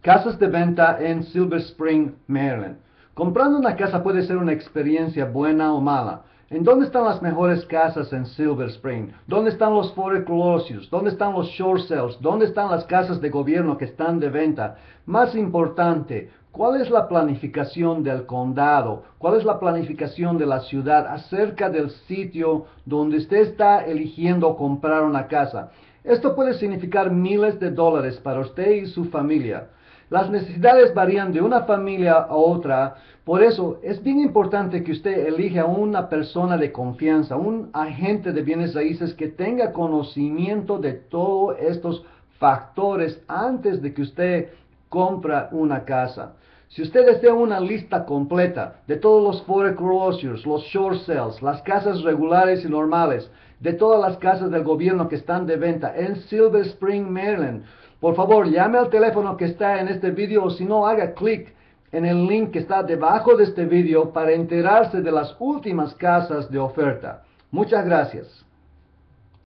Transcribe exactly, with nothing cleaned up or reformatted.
Casas de venta en Silver Spring, Maryland. Comprando una casa puede ser una experiencia buena o mala. ¿En dónde están las mejores casas en Silver Spring? ¿Dónde están los foreclosures? ¿Dónde están los short sales? ¿Dónde están las casas de gobierno que están de venta? Más importante, ¿cuál es la planificación del condado? ¿Cuál es la planificación de la ciudad acerca del sitio donde usted está eligiendo comprar una casa? Esto puede significar miles de dólares para usted y su familia. Las necesidades varían de una familia a otra, por eso es bien importante que usted elija una persona de confianza, un agente de bienes raíces que tenga conocimiento de todos estos factores antes de que usted compra una casa. Si usted desea una lista completa de todos los foreclosures, los short sales, las casas regulares y normales, de todas las casas del gobierno que están de venta en Silver Spring, Maryland, por favor, llame al teléfono que está en este video o si no, haga clic en el link que está debajo de este video para enterarse de las últimas casas de oferta. Muchas gracias.